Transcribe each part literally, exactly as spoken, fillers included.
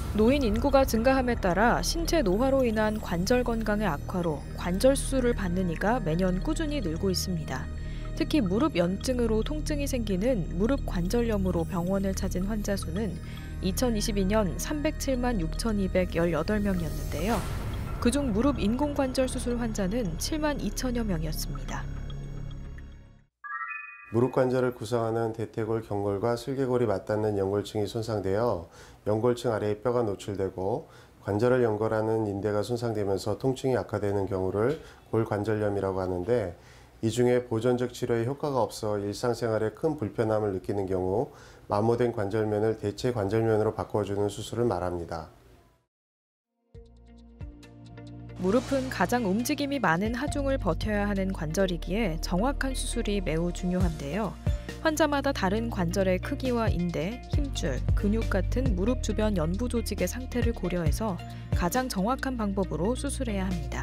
노인 인구가 증가함에 따라 신체 노화로 인한 관절 건강의 악화로 관절 수술을 받는 이가 매년 꾸준히 늘고 있습니다. 특히 무릎 연증으로 통증이 생기는 무릎 관절염으로 병원을 찾은 환자 수는 이천이십이 년 삼백칠만 육천이백십팔 명이었는데요. 그중 무릎 인공관절 수술 환자는 칠만 이천여 명이었습니다. 무릎 관절을 구성하는 대퇴골, 경골과 슬개골이 맞닿는 연골층이 손상되어 연골층 아래의 뼈가 노출되고 관절을 연결하는 인대가 손상되면서 통증이 악화되는 경우를 골관절염이라고 하는데, 이 중에 보존적 치료에 효과가 없어 일상생활에 큰 불편함을 느끼는 경우 마모된 관절면을 대체 관절면으로 바꿔주는 수술을 말합니다. 무릎은 가장 움직임이 많은 하중을 버텨야 하는 관절이기에 정확한 수술이 매우 중요한데요. 환자마다 다른 관절의 크기와 인대, 힘줄, 근육 같은 무릎 주변 연부 조직의 상태를 고려해서 가장 정확한 방법으로 수술해야 합니다.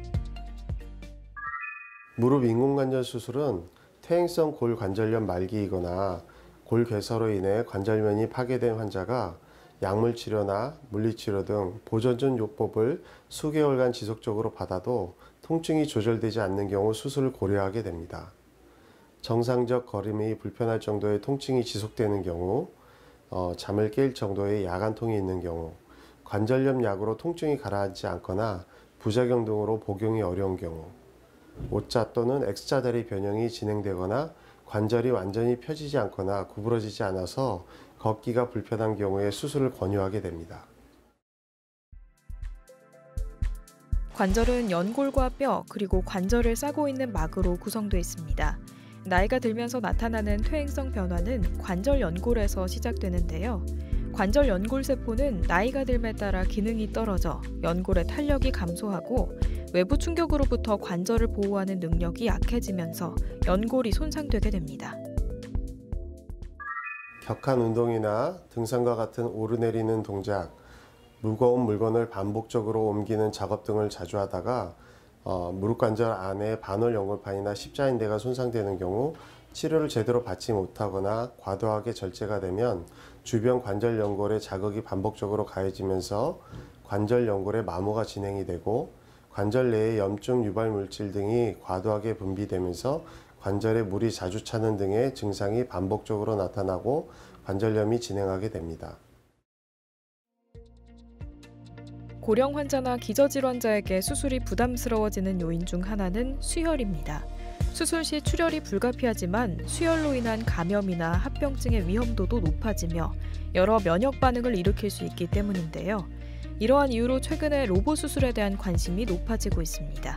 무릎 인공관절 수술은 퇴행성 골관절염 말기이거나 골괴사로 인해 관절면이 파괴된 환자가 약물 치료나 물리치료 등 보존적 요법을 수개월간 지속적으로 받아도 통증이 조절되지 않는 경우 수술을 고려하게 됩니다. 정상적 걸음이 불편할 정도의 통증이 지속되는 경우, 어, 잠을 깰 정도의 야간통이 있는 경우, 관절염 약으로 통증이 가라앉지 않거나 부작용 등으로 복용이 어려운 경우, 오자 또는 엑스자 다리 변형이 진행되거나 관절이 완전히 펴지지 않거나 구부러지지 않아서 걷기가 불편한 경우에 수술을 권유하게 됩니다. 관절은 연골과 뼈, 그리고 관절을 싸고 있는 막으로 구성되어 있습니다. 나이가 들면서 나타나는 퇴행성 변화는 관절 연골에서 시작되는데요. 관절 연골세포는 나이가 듦에 따라 기능이 떨어져 연골의 탄력이 감소하고 외부 충격으로부터 관절을 보호하는 능력이 약해지면서 연골이 손상되게 됩니다. 격한 운동이나 등산과 같은 오르내리는 동작, 무거운 물건을 반복적으로 옮기는 작업 등을 자주 하다가 어, 무릎 관절 안에 반월 연골판이나 십자인대가 손상되는 경우 치료를 제대로 받지 못하거나 과도하게 절제가 되면 주변 관절 연골에 자극이 반복적으로 가해지면서 관절 연골의 마모가 진행이 되고 관절 내의 염증 유발 물질 등이 과도하게 분비되면서 관절에 물이 자주 차는 등의 증상이 반복적으로 나타나고 관절염이 진행하게 됩니다. 고령 환자나 기저질환자에게 수술이 부담스러워지는 요인 중 하나는 수혈입니다. 수술 시 출혈이 불가피하지만 수혈로 인한 감염이나 합병증의 위험도도 높아지며 여러 면역 반응을 일으킬 수 있기 때문인데요. 이러한 이유로 최근에 로봇 수술에 대한 관심이 높아지고 있습니다.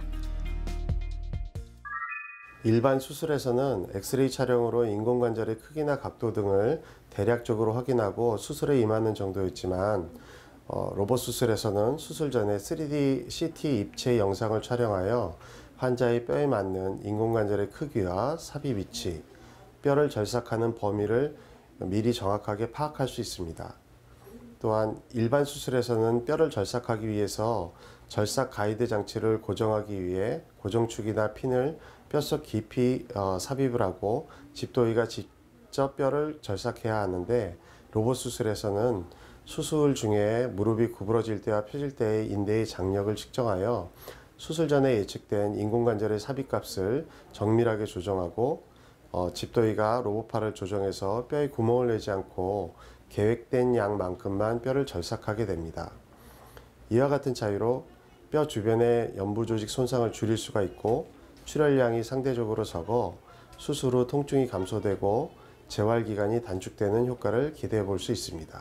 일반 수술에서는 엑스레이 촬영으로 인공관절의 크기나 각도 등을 대략적으로 확인하고 수술에 임하는 정도였지만 어, 로봇 수술에서는 수술 전에 쓰리디 씨티 입체 영상을 촬영하여 환자의 뼈에 맞는 인공관절의 크기와 삽입 위치, 뼈를 절삭하는 범위를 미리 정확하게 파악할 수 있습니다. 또한 일반 수술에서는 뼈를 절삭하기 위해서 절삭 가이드 장치를 고정하기 위해 고정축이나 핀을 뼛속 깊이 어, 삽입을 하고 집도의가 직접 뼈를 절삭해야 하는데, 로봇 수술에서는 수술 중에 무릎이 구부러질 때와 펴질 때의 인대의 장력을 측정하여 수술 전에 예측된 인공관절의 삽입값을 정밀하게 조정하고 어, 집도의가 로봇팔을 조정해서 뼈에 구멍을 내지 않고 계획된 양만큼만 뼈를 절삭하게 됩니다. 이와 같은 차이로 뼈 주변의 연부 조직 손상을 줄일 수가 있고 출혈량이 상대적으로 적어 수술 후 통증이 감소되고 재활 기간이 단축되는 효과를 기대해 볼 수 있습니다.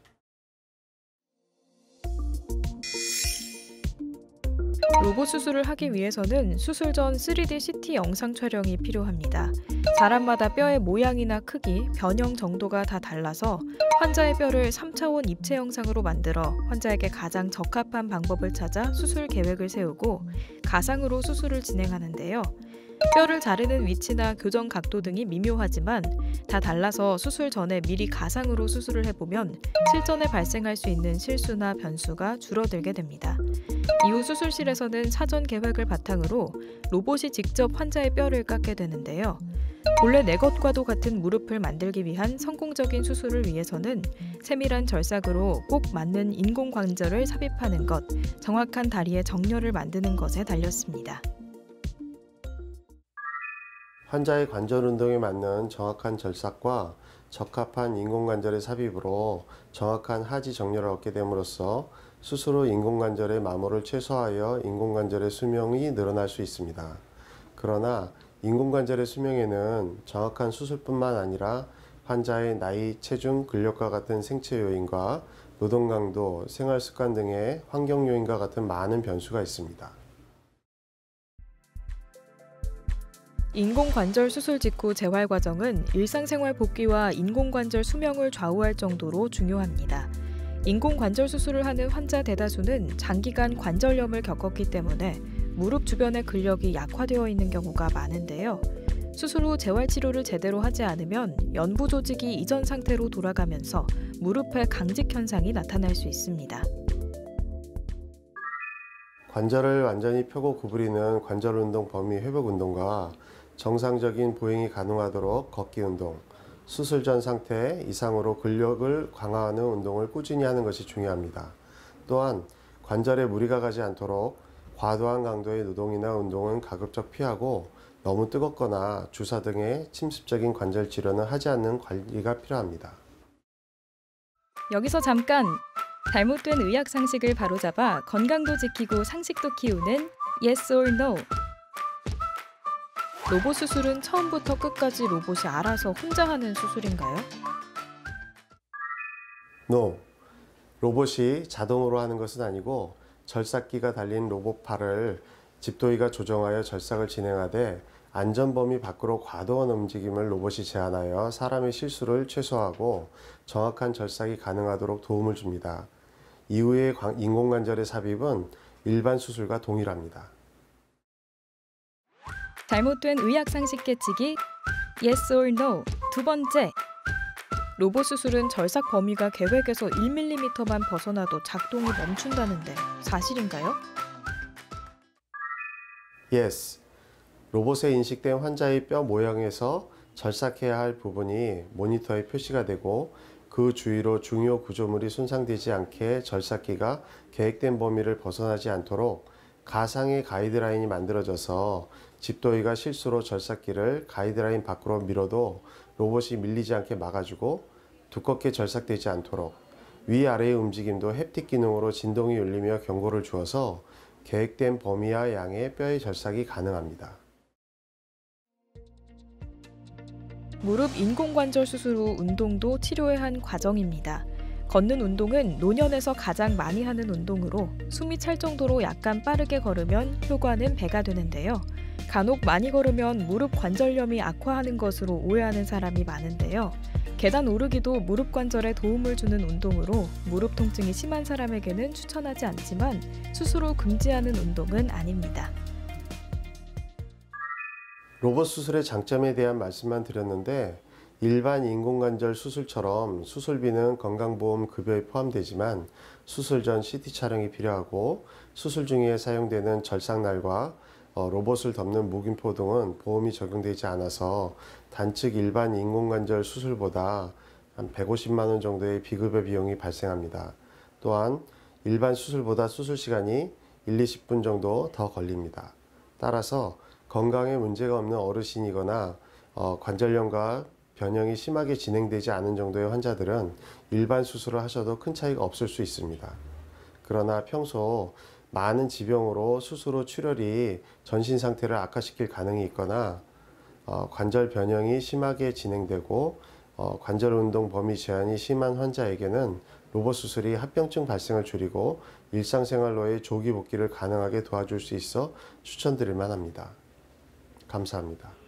로봇 수술을 하기 위해서는 수술 전 쓰리디 씨티 영상 촬영이 필요합니다. 사람마다 뼈의 모양이나 크기, 변형 정도가 다 달라서 환자의 뼈를 삼 차원 입체 영상으로 만들어 환자에게 가장 적합한 방법을 찾아 수술 계획을 세우고 가상으로 수술을 진행하는데요. 뼈를 자르는 위치나 교정 각도 등이 미묘하지만 다 달라서 수술 전에 미리 가상으로 수술을 해보면 실전에 발생할 수 있는 실수나 변수가 줄어들게 됩니다. 이후 수술실에서는 사전 계획을 바탕으로 로봇이 직접 환자의 뼈를 깎게 되는데요. 본래 내 것과도 같은 무릎을 만들기 위한 성공적인 수술을 위해서는 세밀한 절삭으로 꼭 맞는 인공관절을 삽입하는 것, 정확한 다리의 정렬을 만드는 것에 달렸습니다. 환자의 관절 운동에 맞는 정확한 절삭과 적합한 인공관절의 삽입으로 정확한 하지 정렬을 얻게 됨으로써 수술 후 인공관절의 마모를 최소화하여 인공관절의 수명이 늘어날 수 있습니다. 그러나 인공관절의 수명에는 정확한 수술뿐만 아니라 환자의 나이, 체중, 근력과 같은 생체 요인과 노동 강도, 생활 습관 등의 환경 요인과 같은 많은 변수가 있습니다. 인공관절 수술 직후 재활 과정은 일상생활 복귀와 인공관절 수명을 좌우할 정도로 중요합니다. 인공관절 수술을 하는 환자 대다수는 장기간 관절염을 겪었기 때문에 무릎 주변의 근력이 약화되어 있는 경우가 많은데요. 수술 후 재활치료를 제대로 하지 않으면 연부 조직이 이전 상태로 돌아가면서 무릎의 강직 현상이 나타날 수 있습니다. 관절을 완전히 펴고 구부리는 관절 운동 범위 회복 운동과 정상적인 보행이 가능하도록 걷기 운동, 수술 전 상태 이상으로 근력을 강화하는 운동을 꾸준히 하는 것이 중요합니다. 또한 관절에 무리가 가지 않도록 과도한 강도의 노동이나 운동은 가급적 피하고 너무 뜨겁거나 주사 등의 침습적인 관절 치료는 하지 않는 관리가 필요합니다. 여기서 잠깐! 잘못된 의학 상식을 바로잡아 건강도 지키고 상식도 키우는 Yes or No. 로봇 수술은 처음부터 끝까지 로봇이 알아서 혼자 하는 수술인가요? No. 로봇이 자동으로 하는 것은 아니고 절삭기가 달린 로봇 팔을 집도의가 조정하여 절삭을 진행하되 안전 범위 밖으로 과도한 움직임을 로봇이 제한하여 사람의 실수를 최소화하고 정확한 절삭이 가능하도록 도움을 줍니다. 이후의 인공관절의 삽입은 일반 수술과 동일합니다. 잘못된 의학 상식 깨치기 Yes or No. 두 번째. 로봇 수술은 절삭 범위가 계획에서 일 밀리미터만 벗어나도 작동이 멈춘다는데 사실인가요? Yes. 로봇에 인식된 환자의 뼈 모양에서 절삭해야 할 부분이 모니터에 표시가 되고 그 주위로 중요 구조물이 손상되지 않게 절삭기가 계획된 범위를 벗어나지 않도록 가상의 가이드라인이 만들어져서 집도의가 실수로 절삭기를 가이드라인 밖으로 밀어도 로봇이 밀리지 않게 막아주고 두껍게 절삭되지 않도록 위아래의 움직임도 햅틱 기능으로 진동이 울리며 경고를 주어서 계획된 범위와 양의 뼈의 절삭이 가능합니다. 무릎 인공관절 수술 후 운동도 치료의 한 과정입니다. 걷는 운동은 노년에서 가장 많이 하는 운동으로 숨이 찰 정도로 약간 빠르게 걸으면 효과는 배가 되는데요. 간혹 많이 걸으면 무릎 관절염이 악화하는 것으로 오해하는 사람이 많은데요. 계단 오르기도 무릎 관절에 도움을 주는 운동으로 무릎 통증이 심한 사람에게는 추천하지 않지만 수술 후 금지하는 운동은 아닙니다. 로봇 수술의 장점에 대한 말씀만 드렸는데 일반 인공관절 수술처럼 수술비는 건강보험 급여에 포함되지만 수술 전 씨티 촬영이 필요하고 수술 중에 사용되는 절삭날과 어, 로봇을 덮는 무균포 등은 보험이 적용되지 않아서 단측 일반 인공관절 수술보다 한 백오십만 원 정도의 비급여 비용이 발생합니다. 또한 일반 수술보다 수술 시간이 일, 이십 분 정도 더 걸립니다. 따라서 건강에 문제가 없는 어르신이거나 어, 관절염과 변형이 심하게 진행되지 않은 정도의 환자들은 일반 수술을 하셔도 큰 차이가 없을 수 있습니다. 그러나 평소 많은 지병으로 수술 후 출혈이 전신 상태를 악화시킬 가능이 있거나 어, 관절 변형이 심하게 진행되고 어, 관절 운동 범위 제한이 심한 환자에게는 로봇 수술이 합병증 발생을 줄이고 일상생활로의 조기 복귀를 가능하게 도와줄 수 있어 추천드릴 만합니다. 감사합니다.